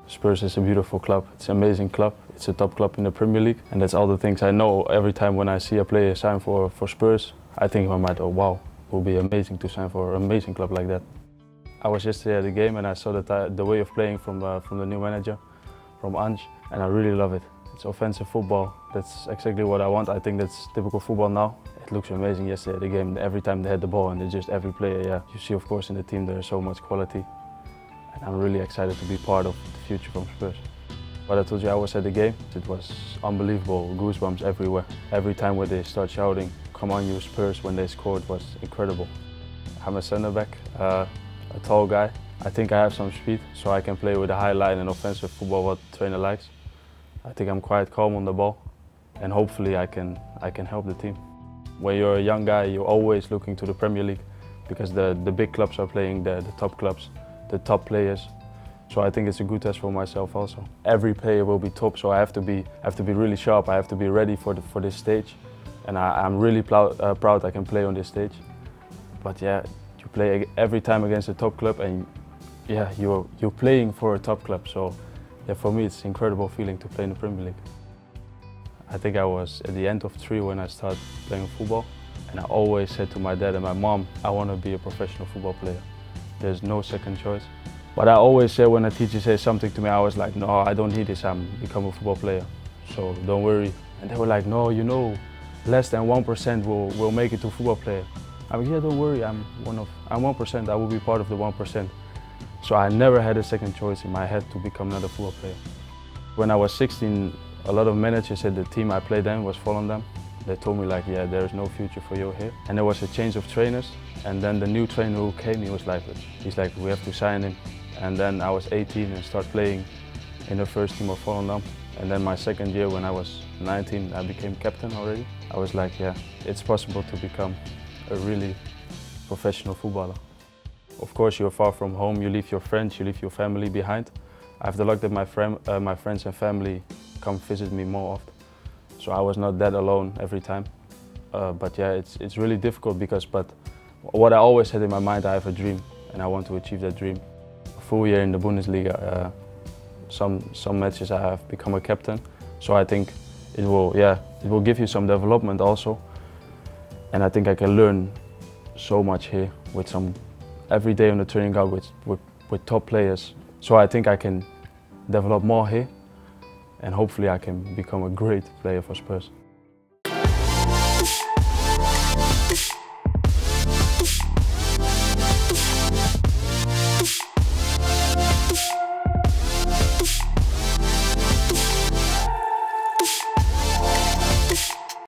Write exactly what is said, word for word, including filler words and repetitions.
Spurs is a beautiful club. It's an amazing club. It's a top club in the Premier League, and that's all the things I know. Every time when I see a player sign for, for Spurs, I think in my mind, oh wow, it would be amazing to sign for an amazing club like that. I was yesterday at the game and I saw that I, the way of playing from, uh, from the new manager, from Ange, and I really love it. It's offensive football. That's exactly what I want. I think that's typical football now. It looks amazing yesterday at the game. Every time they had the ball and it's just every player, yeah. You see, of course, in the team there's so much quality. And I'm really excited to be part of the future from Spurs. What I told you, I was at the game. It was unbelievable, goosebumps everywhere. Every time when they start shouting, "Come on, you Spurs," when they scored, was incredible. I'm a centre back, uh, a tall guy. I think I have some speed, so I can play with a high line and offensive football, what the trainer likes. I think I'm quite calm on the ball, and hopefully I can, I can help the team. When you're a young guy, you're always looking to the Premier League, because the, the big clubs are playing there, the top clubs, the top players. So I think it's a good test for myself also. Every player will be top, so I have to be, I have to be really sharp. I have to be ready for, the, for this stage. And I, I'm really proud, uh, proud I can play on this stage. But yeah, you play every time against a top club, and yeah, you're, you're playing for a top club. So yeah, for me it's an incredible feeling to play in the Premier League. I think I was at the end of three when I started playing football. And I always said to my dad and my mom, I want to be a professional football player. There's no second choice. But I always say when a teacher says something to me, I was like, no, I don't need this, I'm become a football player. So don't worry. And they were like, no, you know, less than one percent will, will make it to football player. I'm like, yeah, don't worry, I'm one of, I'm one percent, I will be part of the one percent. So I never had a second choice in my head to become another football player. When I was sixteen, a lot of managers at the team I played then was Volendam. They told me like, yeah, there is no future for you here. And there was a change of trainers. And then the new trainer who came, he was like, he's like, we have to sign him. And then I was eighteen and started playing in the first team of Volendam. And then my second year, when I was nineteen, I became captain already. I was like, yeah, it's possible to become a really professional footballer. Of course, you're far from home, you leave your friends, you leave your family behind. I have the luck that my, friend, uh, my friends and family come visit me more often. So I was not that alone every time. Uh, but yeah, it's, it's really difficult because, but what I always had in my mind, I have a dream and I want to achieve that dream. A full year in the Bundesliga, uh, some, some matches I have become a captain. So I think it will, yeah, it will give you some development also. And I think I can learn so much here with some, every day on the training ground with, with, with top players. So I think I can develop more here. And hopefully I can become a great player for Spurs.